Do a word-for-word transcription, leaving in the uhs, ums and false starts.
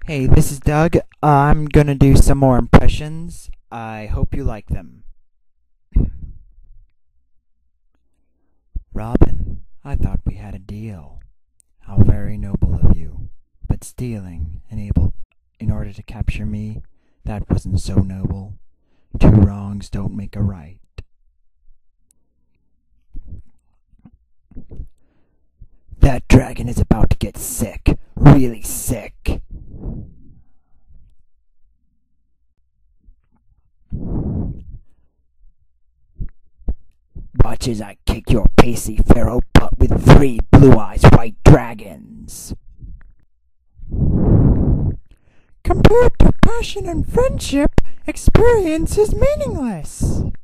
Hey, this is Doug. I'm gonna do some more impressions. I hope you like them. Robin, I thought we had a deal. How very noble of you. But stealing and able in order to capture me, that wasn't so noble. Two wrongs don't make a right. That dragon is about to get sick. Really sick. Watch as I kick your pasty pharaoh butt with three blue-eyes white dragons. Compared to passion and friendship, experience is meaningless.